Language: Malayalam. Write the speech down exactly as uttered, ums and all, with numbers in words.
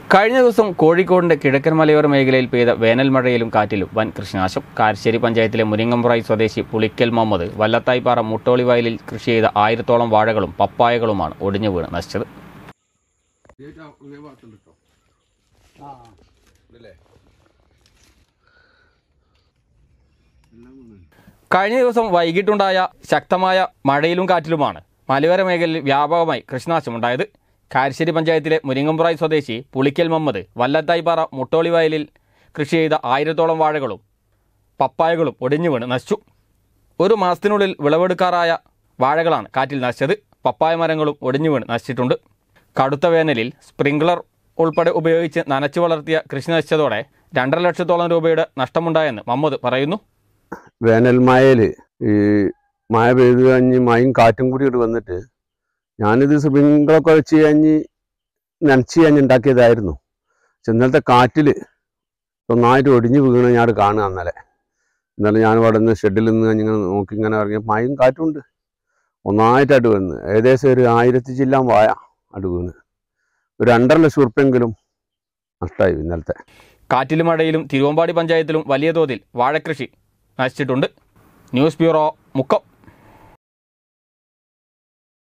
കഴിഞ്ഞ ദിവസം കോഴിക്കോടിന്റെ കിഴക്കൻ മലയോര മേഖലയിൽ പെയ്ത വേനൽ മഴയിലും കാറ്റിലും വൻ കൃഷിനാശം. കാരശ്ശേരി പഞ്ചായത്തിലെ മുരിങ്ങമ്പ്രായി സ്വദേശി പുളിക്കൽ മുഹമ്മദ് വല്ലത്തായിപ്പാറ മുട്ടോളി വയലിൽ കൃഷി ചെയ്ത ആയിരത്തോളം വാഴകളും പപ്പായകളുമാണ് ഒടിഞ്ഞു വീണ് നശിച്ചത്. കഴിഞ്ഞ ദിവസം വൈകിട്ടുണ്ടായ ശക്തമായ മഴയിലും കാറ്റിലുമാണ് മലയോര മേഖലയിൽ വ്യാപകമായി കൃഷിനാശമുണ്ടായത്. കാരശ്ശേരി പഞ്ചായത്തിലെ മുരിങ്ങമ്പ്രായി സ്വദേശി പുളിക്കൽ മുഹമ്മദ് വല്ലത്തായിപ്പാറ മുട്ടോളി വയലിൽ കൃഷി ചെയ്ത ആയിരത്തോളം വാഴകളും പപ്പായകളും ഒടിഞ്ഞു വീണ് നശിച്ചു. ഒരു മാസത്തിനുള്ളിൽ വിളവെടുക്കാറായ വാഴകളാണ് കാറ്റിൽ നശിച്ചത്. പപ്പായ മരങ്ങളും ഒടിഞ്ഞു വീണ് നശിച്ചിട്ടുണ്ട്. കടുത്ത വേനലിൽ സ്പ്രിംഗ്ലർ ഉൾപ്പെടെ ഉപയോഗിച്ച് നനച്ചു വളർത്തിയ കൃഷി നശിച്ചതോടെ രണ്ടര ലക്ഷത്തോളം രൂപയുടെ നഷ്ടമുണ്ടായെന്ന് മുഹമ്മദ് പറയുന്നു. വേനൽ മഴയിൽ ഈ മഴ പെയ്തു കഴിഞ്ഞ് മഴയും കാറ്റും കൂടി ഇവിടെ വന്നിട്ട് ഞാനിത് സ്പ്രിംഗ്ലറൊക്കെ വെച്ച് കഴിഞ്ഞ് നനച്ച് കഴിഞ്ഞ് ഉണ്ടാക്കിയതായിരുന്നു. പക്ഷെ ഇന്നലത്തെ കാറ്റിൽ നന്നായിട്ട് ഒടിഞ്ഞു വീണ് ഞാൻ കാണുക. അന്നലെ ഇന്നലെ ഞാൻ അവിടെ നിന്ന് ഷെഡിൽ നിന്ന് കഴിഞ്ഞിങ്ങനെ നോക്കി ഇങ്ങനെ ഇറങ്ങിയ മഴയും കാറ്റും ഉണ്ട്. ഒന്നായിട്ടായിട്ട് വീണ് ഏകദേശം ഒരു ആയിരത്തി ചില്ലാൻ വാഴ അട് വീണ് ഒരു രണ്ടര ലക്ഷം ഉറുപ്പെങ്കിലും നഷ്ടമായി ഇന്നലത്തെ. കാറ്റിലും മഴയിലും തിരുവമ്പാടി പഞ്ചായത്തിലും വലിയ തോതിൽ വാഴക്കൃഷി നശിച്ചിട്ടുണ്ട്. News bureau, Mukkam.